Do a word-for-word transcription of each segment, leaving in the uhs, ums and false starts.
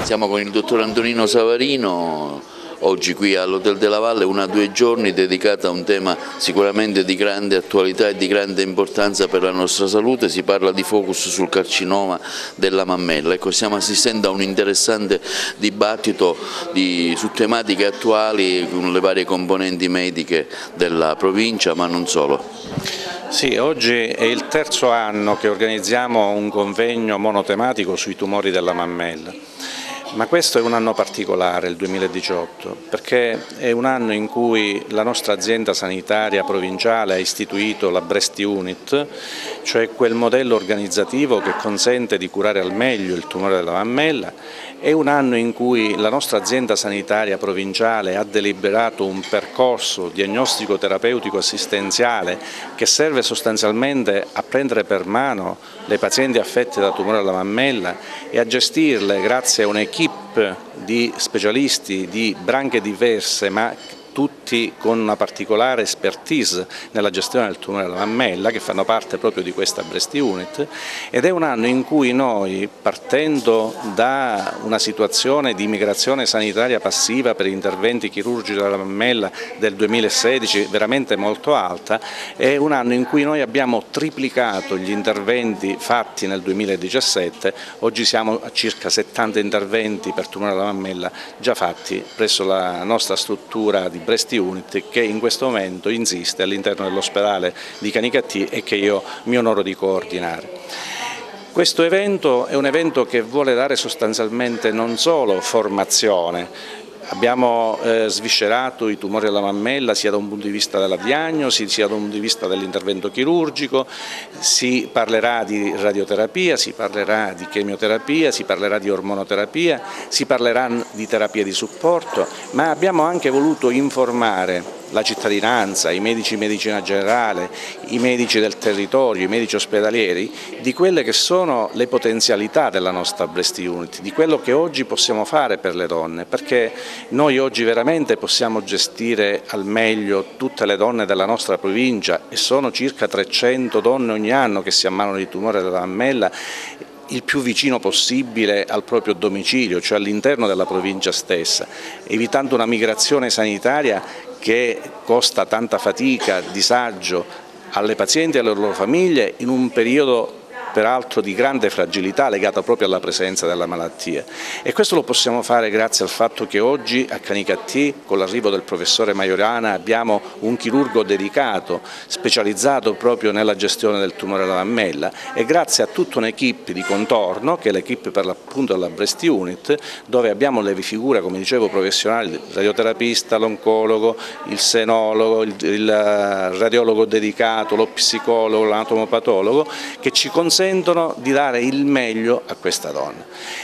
Siamo con il dottor Antonino Savarino, oggi qui all'Hotel della Valle, una due giorni dedicata a un tema sicuramente di grande attualità e di grande importanza per la nostra salute. Si parla di focus sul carcinoma della mammella. Ecco, stiamo assistendo a un interessante dibattito di, su tematiche attuali con le varie componenti mediche della provincia, ma non solo. Sì, oggi è il terzo anno che organizziamo un convegno monotematico sui tumori della mammella. Ma questo è un anno particolare, il duemiladiciotto, perché è un anno in cui la nostra azienda sanitaria provinciale ha istituito la Breast Unit, cioè quel modello organizzativo che consente di curare al meglio il tumore della mammella. È un anno in cui la nostra azienda sanitaria provinciale ha deliberato un percorso diagnostico-terapeutico assistenziale che serve sostanzialmente a prendere per mano le pazienti affette da tumore alla mammella e a gestirle grazie a un'equipe di specialisti di branche diverse, ma tutti con una particolare expertise nella gestione del tumore della mammella, che fanno parte proprio di questa Breast Unit, ed è un anno in cui noi, partendo da una situazione di migrazione sanitaria passiva per interventi chirurgici della mammella del duemilasedici veramente molto alta, è un anno in cui noi abbiamo triplicato gli interventi fatti nel duemiladiciassette, oggi siamo a circa settanta interventi per tumore della mammella già fatti presso la nostra struttura di Breast Unit, che in questo momento insiste all'interno dell'ospedale di Canicattì e che io mi onoro di coordinare. Questo evento è un evento che vuole dare sostanzialmente non solo formazione. Abbiamo eh, sviscerato i tumori della mammella sia da un punto di vista della diagnosi, sia da un punto di vista dell'intervento chirurgico, si parlerà di radioterapia, si parlerà di chemioterapia, si parlerà di ormonoterapia, si parlerà di terapia di supporto, ma abbiamo anche voluto informare la cittadinanza, i medici di medicina generale, i medici del territorio, i medici ospedalieri, di quelle che sono le potenzialità della nostra Breast Unit, di quello che oggi possiamo fare per le donne, perché noi oggi veramente possiamo gestire al meglio tutte le donne della nostra provincia, e sono circa trecento donne ogni anno che si ammalano di tumore della mammella, il più vicino possibile al proprio domicilio, cioè all'interno della provincia stessa, evitando una migrazione sanitaria che costa tanta fatica, disagio alle pazienti e alle loro famiglie in un periodo peraltro di grande fragilità legata proprio alla presenza della malattia. E questo lo possiamo fare grazie al fatto che oggi a Canicattì, con l'arrivo del professore Majorana, abbiamo un chirurgo dedicato, specializzato proprio nella gestione del tumore della mammella, e grazie a tutta un'equipe di contorno, che è l'equipe per l'appunto della Breast Unit, dove abbiamo le figure, come dicevo, professionali, il radioterapista, l'oncologo, il senologo, il, il radiologo dedicato, lo psicologo, l'anatomopatologo, che ci consentono di dare il meglio a questa donna.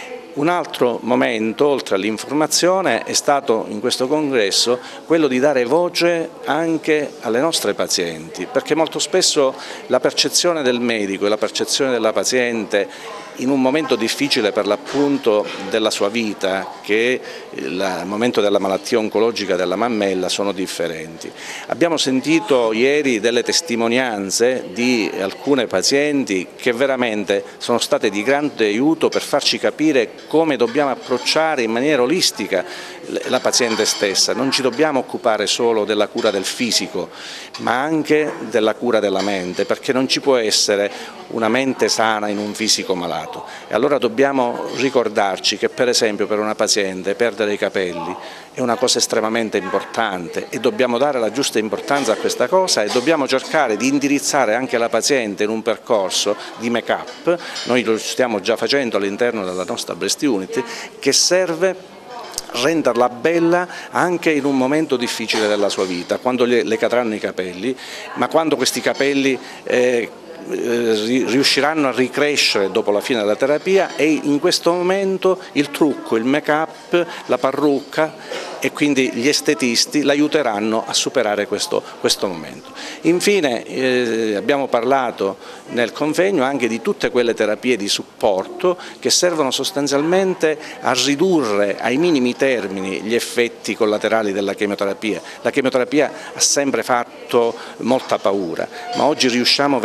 Un altro momento, oltre all'informazione, è stato in questo congresso quello di dare voce anche alle nostre pazienti, perché molto spesso la percezione del medico e la percezione della paziente in un momento difficile per l'appunto della sua vita, che è il momento della malattia oncologica della mammella, sono differenti. Abbiamo sentito ieri delle testimonianze di alcune pazienti che veramente sono state di grande aiuto per farci capire come dobbiamo approcciare in maniera olistica la paziente stessa. Non ci dobbiamo occupare solo della cura del fisico, ma anche della cura della mente, perché non ci può essere una mente sana in un fisico malato. E allora dobbiamo ricordarci che, per esempio, per una paziente perdere i capelli è una cosa estremamente importante, e dobbiamo dare la giusta importanza a questa cosa, e dobbiamo cercare di indirizzare anche la paziente in un percorso di make-up. Noi lo stiamo già facendo all'interno della nostra Breast Unit, che serve renderla bella anche in un momento difficile della sua vita, quando le, le cadranno i capelli, ma quando questi capelli eh, riusciranno a ricrescere dopo la fine della terapia, e in questo momento il trucco, il make-up, la parrucca e quindi gli estetisti l'aiuteranno a superare questo, questo momento. Infine eh, abbiamo parlato nel convegno anche di tutte quelle terapie di supporto che servono sostanzialmente a ridurre ai minimi termini gli effetti collaterali della chemioterapia. La chemioterapia ha sempre fatto molta paura, ma oggi riusciamo veramente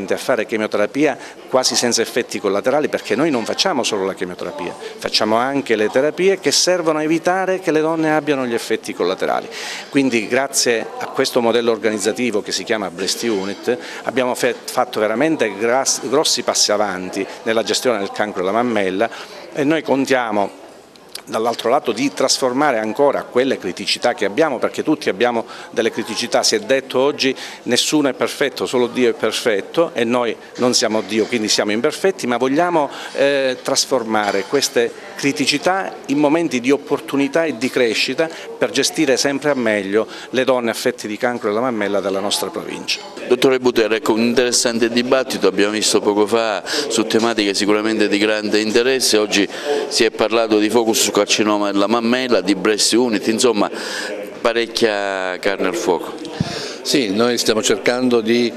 paziente a fare chemioterapia quasi senza effetti collaterali, perché noi non facciamo solo la chemioterapia, facciamo anche le terapie che servono a evitare che le donne abbiano gli effetti collaterali. Quindi grazie a questo modello organizzativo che si chiama Breast Unit abbiamo fatto veramente grossi passi avanti nella gestione del cancro della mammella e noi contiamo dall'altro lato di trasformare ancora quelle criticità che abbiamo, perché tutti abbiamo delle criticità, si è detto oggi nessuno è perfetto, solo Dio è perfetto e noi non siamo Dio, quindi siamo imperfetti, ma vogliamo eh, trasformare queste criticità in momenti di opportunità e di crescita per gestire sempre a meglio le donne affette di cancro della mammella della nostra provincia. Dottore Butera, ecco, un interessante dibattito abbiamo visto poco fa su tematiche sicuramente di grande interesse, oggi si è parlato di focus su carcinoma della mammella, di Breast Unit, insomma parecchia carne al fuoco. Sì, noi stiamo cercando di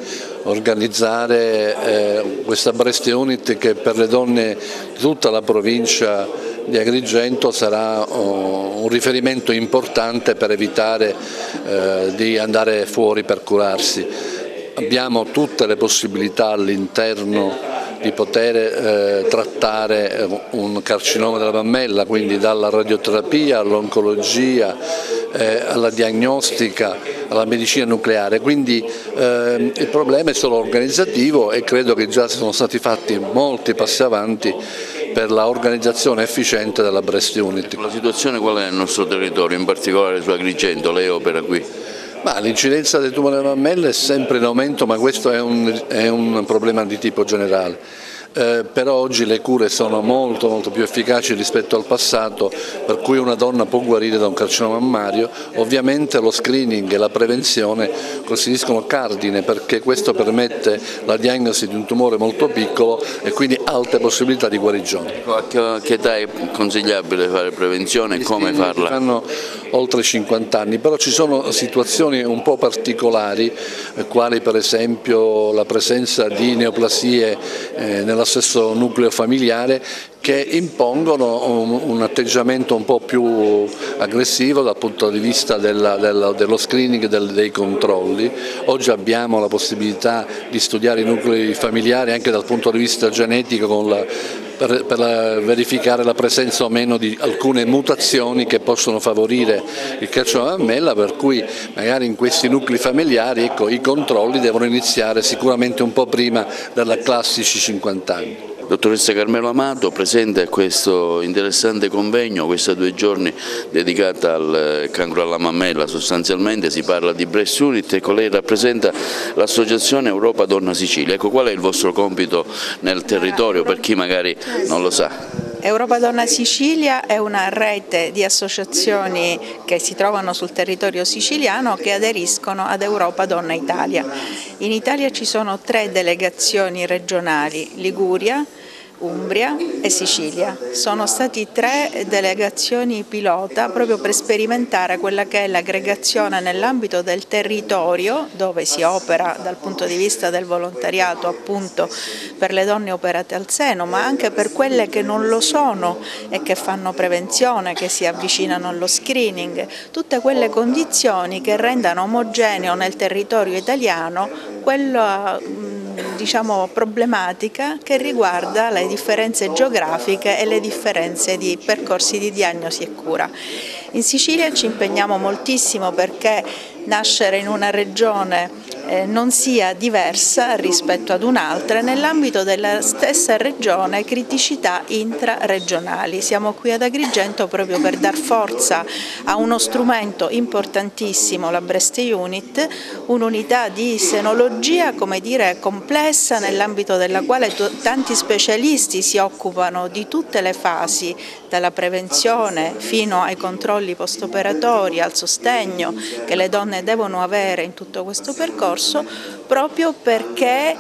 organizzare eh, questa Breast Unit che per le donne di tutta la provincia di Agrigento sarà oh, un riferimento importante per evitare eh, di andare fuori per curarsi. Abbiamo tutte le possibilità all'interno di poter eh, trattare un carcinoma della mammella, quindi dalla radioterapia all'oncologia, eh, alla diagnostica, alla medicina nucleare, quindi eh, il problema è solo organizzativo e credo che già sono stati fatti molti passi avanti per l'organizzazione efficiente della Breast Unit. La situazione qual è nel nostro territorio, in particolare su Agrigento, lei opera qui? L'incidenza del tumore della mammella è sempre in aumento, ma questo è un, è un problema di tipo generale. Eh, però oggi le cure sono molto molto più efficaci rispetto al passato, per cui una donna può guarire da un carcinoma mammario. Ovviamente lo screening e la prevenzione costituiscono cardine, perché questo permette la diagnosi di un tumore molto piccolo e quindi alte possibilità di guarigione. A che, che età è consigliabile fare prevenzione e come farla? Hanno oltre cinquanta anni, però ci sono situazioni un po' particolari, eh, quali per esempio la presenza di neoplasie eh, nella stesso nucleo familiare, che impongono un, un atteggiamento un po' più aggressivo dal punto di vista della, della, dello screening e del, dei controlli. Oggi abbiamo la possibilità di studiare i nuclei familiari anche dal punto di vista genetico con la, per, per la, verificare la presenza o meno di alcune mutazioni che possono favorire il carcinoma mammella, per cui magari in questi nuclei familiari ecco, i controlli devono iniziare sicuramente un po' prima della classici cinquanta anni. Dottoressa Carmelo Amato, presente a questo interessante convegno, questi due giorni dedicata al cancro alla mammella, sostanzialmente si parla di Breast Unit, ecco, lei rappresenta l'associazione Europa Donna Sicilia, ecco, qual è il vostro compito nel territorio per chi magari non lo sa? Europa Donna Sicilia è una rete di associazioni che si trovano sul territorio siciliano che aderiscono ad Europa Donna Italia. In Italia ci sono tre delegazioni regionali, Liguria, Umbria e Sicilia. Sono stati tre delegazioni pilota proprio per sperimentare quella che è l'aggregazione nell'ambito del territorio dove si opera dal punto di vista del volontariato appunto per le donne operate al seno, ma anche per quelle che non lo sono e che fanno prevenzione, che si avvicinano allo screening, tutte quelle condizioni che rendano omogeneo nel territorio italiano quella diciamo, problematica che riguarda le differenze geografiche e le differenze di percorsi di diagnosi e cura. In Sicilia ci impegniamo moltissimo perché nascere in una regione eh, non sia diversa rispetto ad un'altra e nell'ambito della stessa regione criticità intraregionali. Siamo qui ad Agrigento proprio per dar forza a uno strumento importantissimo, la Breast Unit, un'unità di senologia come dire, complessa nell'ambito della quale tanti specialisti si occupano di tutte le fasi, dalla prevenzione fino ai controlli post-operatori, al sostegno che le donne devono avere in tutto questo percorso, proprio perché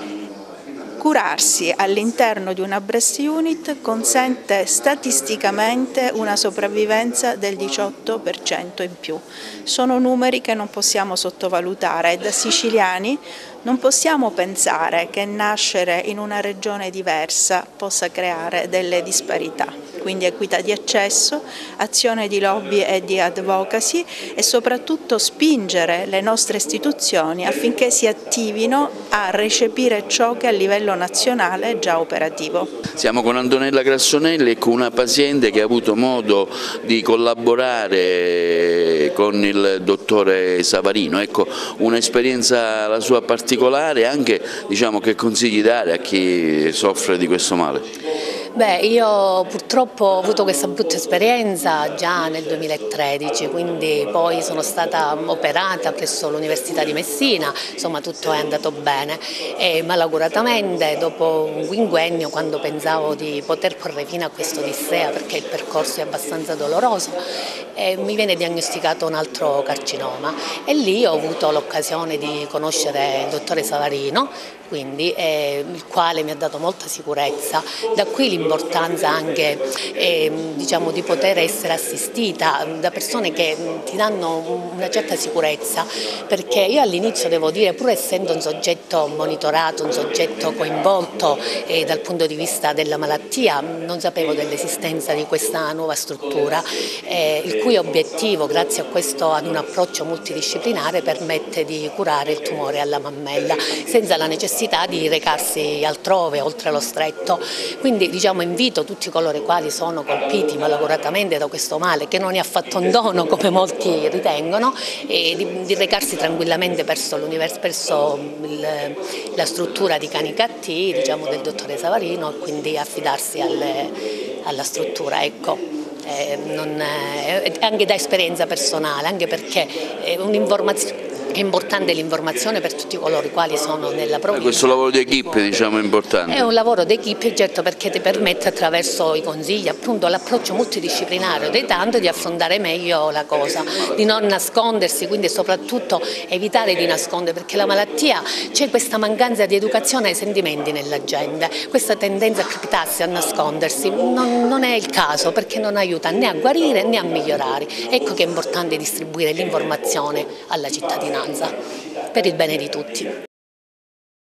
curarsi all'interno di una Breast Unit consente statisticamente una sopravvivenza del diciotto per cento in più. Sono numeri che non possiamo sottovalutare e da siciliani Non possiamo pensare che nascere in una regione diversa possa creare delle disparità, quindi equità di accesso, azione di lobby e di advocacy e soprattutto spingere le nostre istituzioni affinché si attivino a recepire ciò che a livello nazionale è già operativo. Siamo con Antonella Grassonelli e con una paziente che ha avuto modo di collaborare con il dottore Savarino. Ecco, un'esperienza la sua particolare, anche diciamo, che consigli dare a chi soffre di questo male? Beh, io purtroppo ho avuto questa brutta esperienza già nel duemilatredici, quindi poi sono stata operata presso l'Università di Messina, insomma tutto è andato bene e malauguratamente dopo un quinquennio, quando pensavo di poter porre fine a questo odissea perché il percorso è abbastanza doloroso, eh, mi viene diagnosticato un altro carcinoma e lì ho avuto l'occasione di conoscere il dottore Savarino, quindi, eh, il quale mi ha dato molta sicurezza. Da qui l'importanza anche eh, diciamo, di poter essere assistita da persone che ti danno una certa sicurezza, perché io all'inizio devo dire, pur essendo un soggetto monitorato, un soggetto coinvolto eh, dal punto di vista della malattia, non sapevo dell'esistenza di questa nuova struttura, eh, il cui obiettivo, grazie a questo ad un approccio multidisciplinare, permette di curare il tumore alla mammella senza la necessità di recarsi altrove, oltre lo stretto. Quindi diciamo, invito tutti coloro i quali sono colpiti malauguratamente da questo male, che non è affatto un dono come molti ritengono, e di, di recarsi tranquillamente verso, verso il, la struttura di Canicattì, diciamo, del dottore Savarino, e quindi affidarsi alle, alla struttura. Ecco. Eh, non, eh, anche da esperienza personale, anche perché è un'informazione. È importante l'informazione per tutti coloro i quali sono nella provincia. Questo lavoro di equipe, diciamo, è importante. È un lavoro di equipe, certo, perché ti permette attraverso i consigli, appunto l'approccio multidisciplinario dei tanti, di affrontare meglio la cosa, di non nascondersi, quindi soprattutto evitare di nascondere, perché la malattia, c'è questa mancanza di educazione ai sentimenti nella gente, questa tendenza a criptarsi, a nascondersi, non, non è il caso, perché non aiuta né a guarire né a migliorare. Ecco che è importante distribuire l'informazione alla cittadinanza per il bene di tutti.